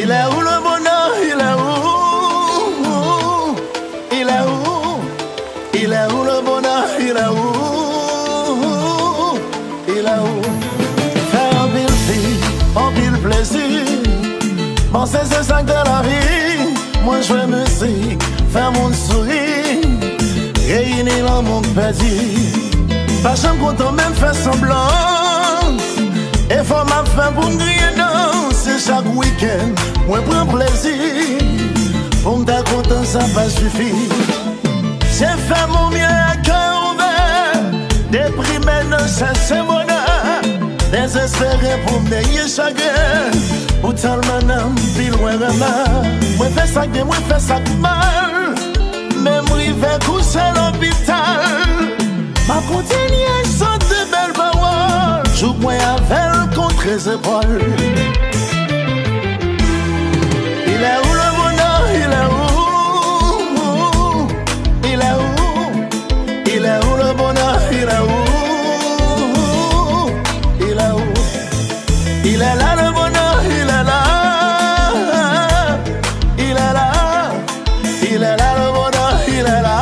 Il est où le bonheur? Il est où? Il est où? Il est où le bonheur? Il est où? Il est où? Faire un pile vie, un pile plaisir. Penser c'est ça de la vie. Moi je fais musique, faire mon sourire. Réunir le monde perdu. Pas jamais content même faire semblant. Et faut m'a fait pour me griller danser chaque week-end. Moi prends plaisir. Pour me dire content ça pas suffit. J'ai fait mon mieux à cœur ouvert. Déprimé non chercher bonheur. Désespéré pour me payer chagrin. Pour tellement d'âme, pile loin de mal. Moi fais ça bien, moi fais ça mal. Même rive coucher à l'hôpital. Ma continuation de belles paroles. Joue moi avec contre les épaules. Il est où le bonheur? Il est où? Il est où? Il est où le bonheur? Il est où? Il est où? Il est là le bonheur, il est là. Il est là. Il est là le bonheur, il est là.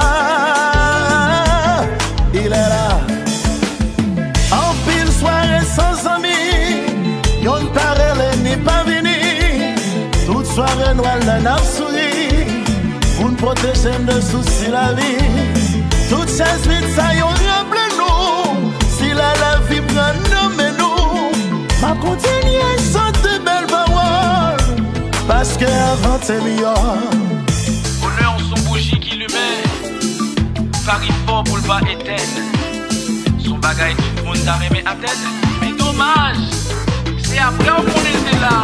Il est là. En pile soirée sans amis, yon parle n'est pas venu. Toute soirée noire la n'a souri. Pour nous protéger de soucis la vie. Toute chaise vite ça yon rappelle nous. Si la vie prend nous mais nous. Ma continuer chanter belle parole. Parce que avant c'est meilleur. Bonheur son bougie qui lui met. Paris fort pour le bas éteindre. Son bagage tout le monde t'a remis à tête. Mais dommage, c'est après qu'on était là.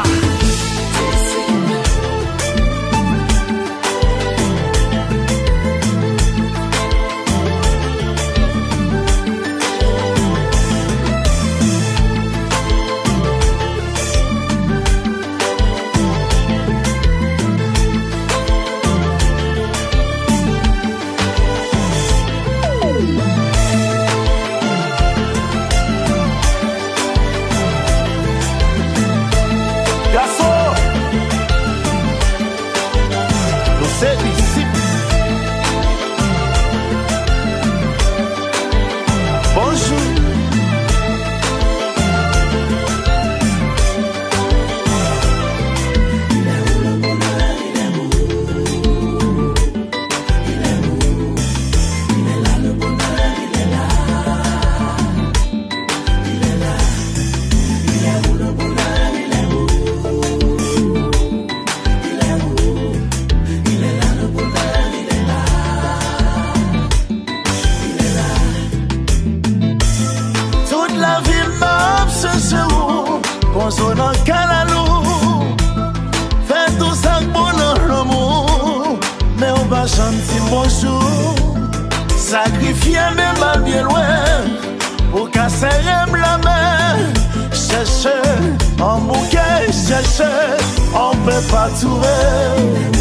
Dans Calalou, fait tout ça pour l'amour. Mais on va chanter bonjour. Sacrifier mes mal bien loin. Pour casser la main. Chercher en bouquet, chercher, on peut pas trouver.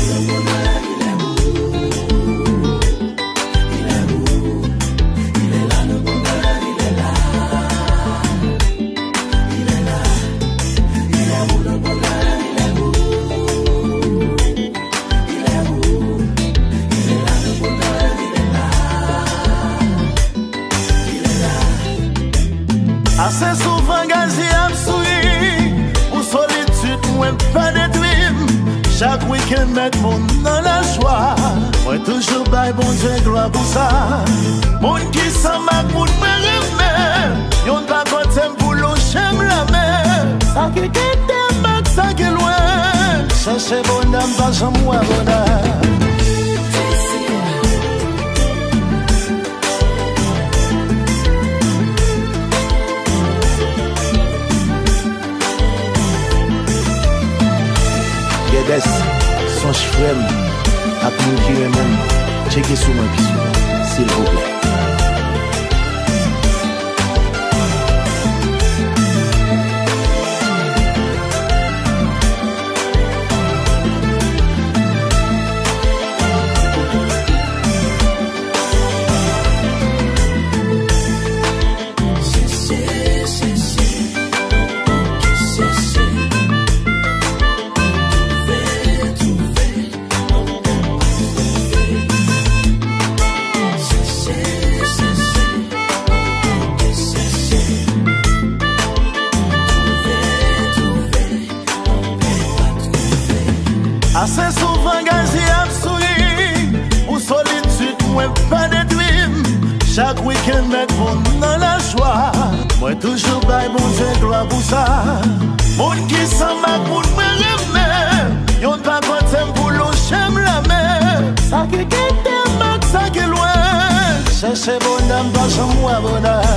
Assez souvent gazé à me sourire. Pour solitude, moi pas de dream. Chaque week-end, mettre mon dans la joie. Moi toujours bail bon Dieu gloire pour ça. Mon qui s'en m'a pour me remettre. Y'on pas côté pour l'eau, j'aime la mer. Ça qui t'aime, ça qui est loin. Chercher bon âme, pas j'aime moi bonheur. Son frère à nous qui même checker sur moi s'il vous plaît. c'est souvent gazi absouri. Ou solitude, moi pas de dream. Chaque week-end, mettre mon dans la joie. Moi toujours bail mon Dieu gloire pour ça. Moun qui s'en va pour me remettre. Yon pas content pour l'eau, j'aime la mer. Ça qui est ça qui est loin. Cherchez bonhomme, pas chez moi, bonhomme.